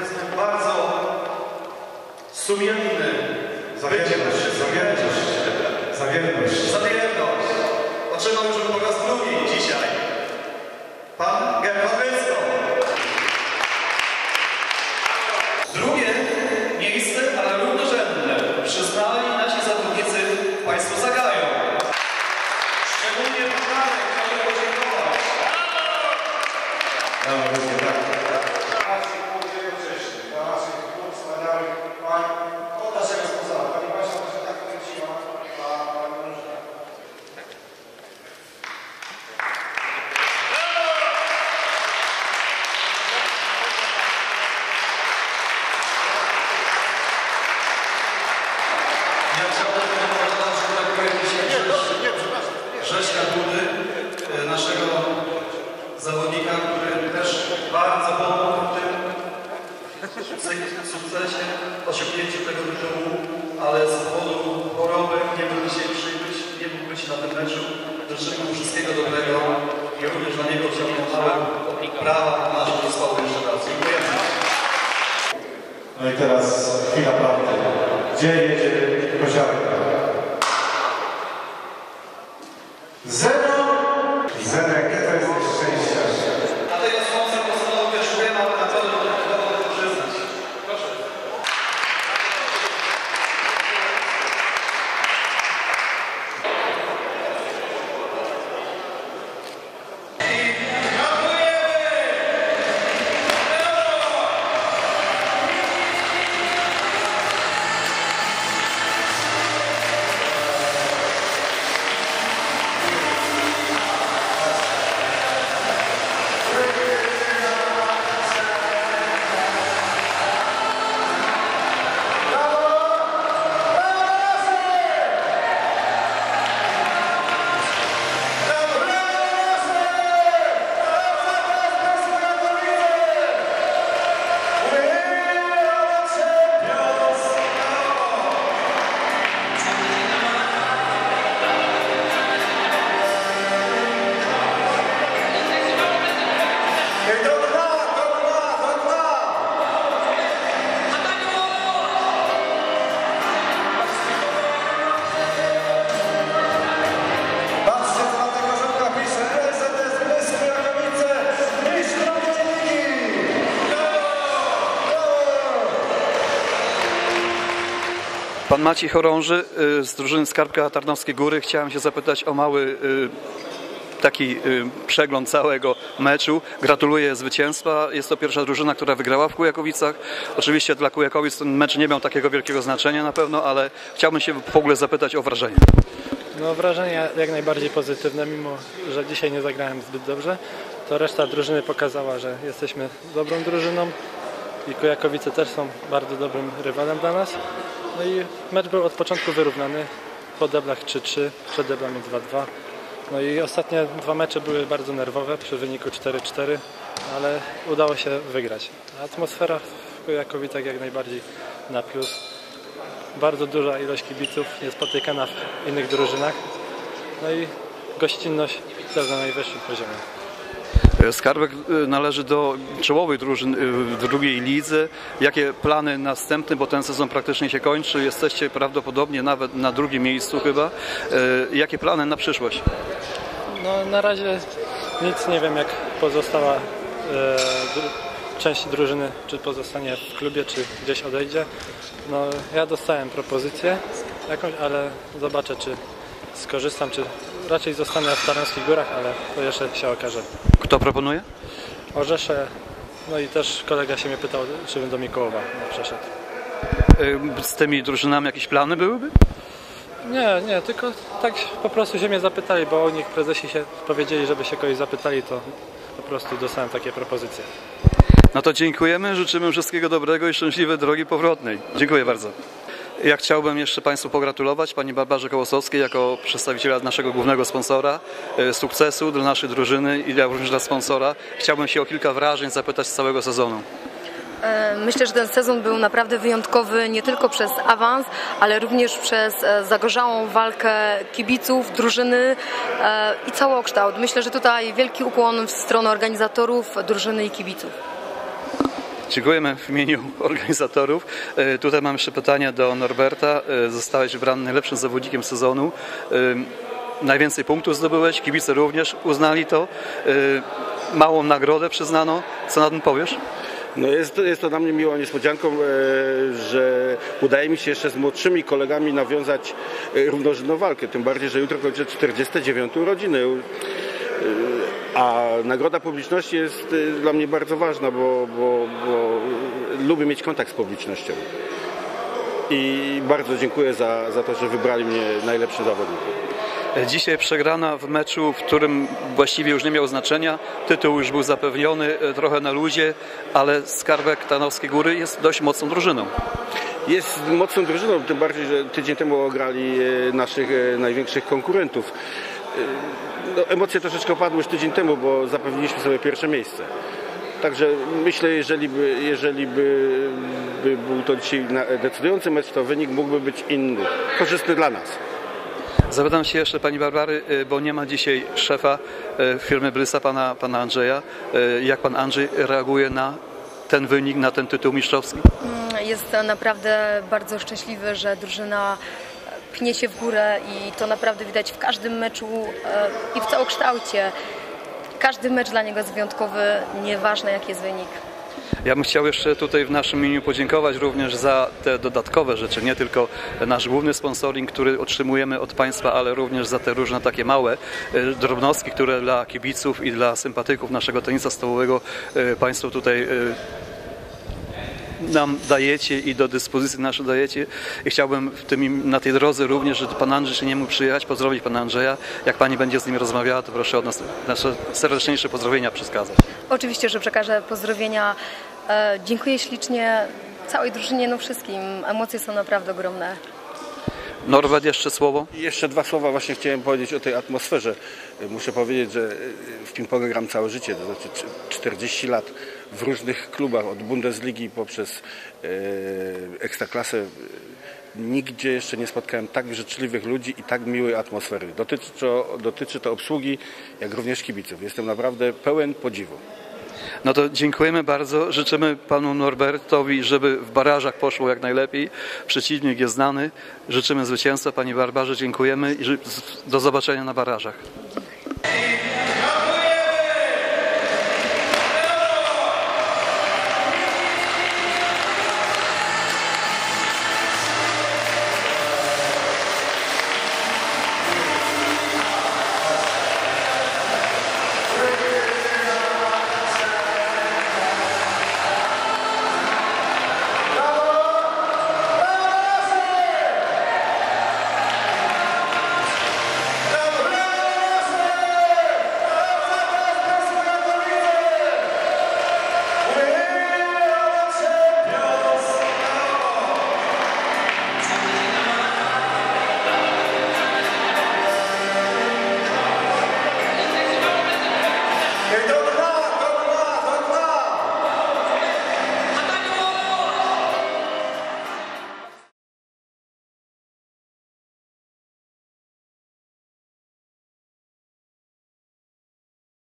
powiedzmy bardzo sumienny. Zawierność. Otrzymał już po raz drugi dzisiaj pan Gerhard Rysko. Drugie miejsce, ale równorzędne, przyznali nasi zawodnicy państwu Zagają. Szczególnie pan Marek chciałbym podziękować. Naszego zawodnika, który też bardzo pomógł w tym sukcesie, osiągnięciu tego tytułu, ale z powodu choroby nie mógł dzisiaj przybyć, nie mógł być na tym meczu. Życzę mu wszystkiego dobrego i również dla niego chciałbym brawa naszych zespołu jeszcze raz. Dziękujemy. No i teraz chwila prawdy. Gdzie jedzie Koziarek? Zenek, to jest szczęściarz. A tej osłonce postanowił też wiem, ale na pewno to przyznać. Proszę. Pan Maciej Chorąży z drużyny Skarbka Tarnowskie Góry. Chciałem się zapytać o mały taki przegląd całego meczu. Gratuluję zwycięstwa. Jest to pierwsza drużyna, która wygrała w Kujakowicach. Oczywiście dla Kujakowic ten mecz nie miał takiego wielkiego znaczenia na pewno, ale chciałbym się w ogóle zapytać o wrażenie. No wrażenia jak najbardziej pozytywne, mimo że dzisiaj nie zagrałem zbyt dobrze, to reszta drużyny pokazała, że jesteśmy dobrą drużyną i Kujakowice też są bardzo dobrym rywalem dla nas. No i mecz był od początku wyrównany, po deblach 3-3, przed deblami 2-2. No i ostatnie dwa mecze były bardzo nerwowe przy wyniku 4-4, ale udało się wygrać. Atmosfera w Kujakowicach jak najbardziej na plus. Bardzo duża ilość kibiców niespotykana w innych drużynach. No i gościnność też na najwyższym poziomie. Skarbek należy do czołowych drużyn w drugiej lidze. Jakie plany następne, bo ten sezon praktycznie się kończy, jesteście prawdopodobnie nawet na drugim miejscu chyba. Jakie plany na przyszłość? No na razie nic nie wiem, jak pozostała część drużyny, czy pozostanie w klubie, czy gdzieś odejdzie. No ja dostałem propozycję jakąś, ale zobaczę, czy skorzystam, czy raczej zostanę w Tarnowskich Górach, ale to jeszcze się okaże. Kto proponuje? Orzesze, no i też kolega się mnie pytał, czy bym do Mikołowa przeszedł. Z tymi drużynami jakieś plany byłyby? Nie, tylko tak po prostu się mnie zapytali, bo o nich prezesi się powiedzieli, żeby się kogoś zapytali, to po prostu dostałem takie propozycje. No to dziękujemy, życzymy wszystkiego dobrego i szczęśliwej drogi powrotnej. Dziękuję bardzo. Ja chciałbym jeszcze Państwu pogratulować, Pani Barbarze Kołosowskiej, jako przedstawiciela naszego głównego sponsora, sukcesu dla naszej drużyny i również dla sponsora. Chciałbym się o kilka wrażeń zapytać z całego sezonu. Myślę, że ten sezon był naprawdę wyjątkowy nie tylko przez awans, ale również przez zagorzałą walkę kibiców, drużyny i całokształt. Myślę, że tutaj wielki ukłon w stronę organizatorów, drużyny i kibiców. Dziękujemy w imieniu organizatorów. Tutaj mam jeszcze pytanie do Norberta. Zostałeś wybrany najlepszym zawodnikiem sezonu. Najwięcej punktów zdobyłeś, kibice również uznali to. Małą nagrodę przyznano. Co na tym powiesz? No jest to dla mnie miłą niespodzianką, że udaje mi się jeszcze z młodszymi kolegami nawiązać równorzędną walkę. Tym bardziej, że jutro kończę 49 urodziny. A nagroda publiczności jest dla mnie bardzo ważna, bo lubię mieć kontakt z publicznością. I bardzo dziękuję za to, że wybrali mnie najlepszym zawodnikiem. Dzisiaj przegrana w meczu, w którym właściwie już nie miał znaczenia. Tytuł już był zapewniony, trochę na luzie, ale Skarbek Tarnowskie Góry jest dość mocną drużyną. Jest mocną drużyną, tym bardziej, że tydzień temu ograli naszych największych konkurentów. No, emocje troszeczkę opadły już tydzień temu, bo zapewniliśmy sobie pierwsze miejsce. Także myślę, jeżeli by był to dzisiaj decydujący mecz, to wynik mógłby być inny, korzystny dla nas. Zapytam się jeszcze pani Barbary, bo nie ma dzisiaj szefa firmy Brysa, pana Andrzeja. Jak pan Andrzej reaguje na ten wynik, na ten tytuł mistrzowski? Jest naprawdę bardzo szczęśliwy, że drużyna pnie się w górę i to naprawdę widać w każdym meczu i w całokształcie. Każdy mecz dla niego jest wyjątkowy, nieważne jaki jest wynik. Ja bym chciał jeszcze tutaj w naszym imieniu podziękować również za te dodatkowe rzeczy, nie tylko nasz główny sponsoring, który otrzymujemy od Państwa, ale również za te różne takie małe drobnostki, które dla kibiców i dla sympatyków naszego tenisa stołowego Państwo tutaj nam dajecie i do dyspozycji nasze dajecie. I chciałbym na tej drodze również, że pan Andrzej się nie mógł przyjechać, pozdrowić pana Andrzeja. Jak pani będzie z nim rozmawiała, to proszę od nas nasze serdeczniejsze pozdrowienia przekazać. Oczywiście, że przekażę pozdrowienia. Dziękuję ślicznie całej drużynie, no wszystkim. Emocje są naprawdę ogromne. Norbert, jeszcze słowo? Jeszcze dwa słowa właśnie chciałem powiedzieć o tej atmosferze. Muszę powiedzieć, że w ping-pongu gram całe życie, to znaczy 40 lat w różnych klubach, od Bundesligi poprzez Ekstraklasę. Nigdzie jeszcze nie spotkałem tak życzliwych ludzi i tak miłej atmosfery. Dotyczy to obsługi, jak również kibiców. Jestem naprawdę pełen podziwu. No to dziękujemy bardzo. Życzymy panu Norbertowi, żeby w barażach poszło jak najlepiej. Przeciwnik jest znany. Życzymy zwycięstwa. Pani Barbarze dziękujemy i do zobaczenia na barażach.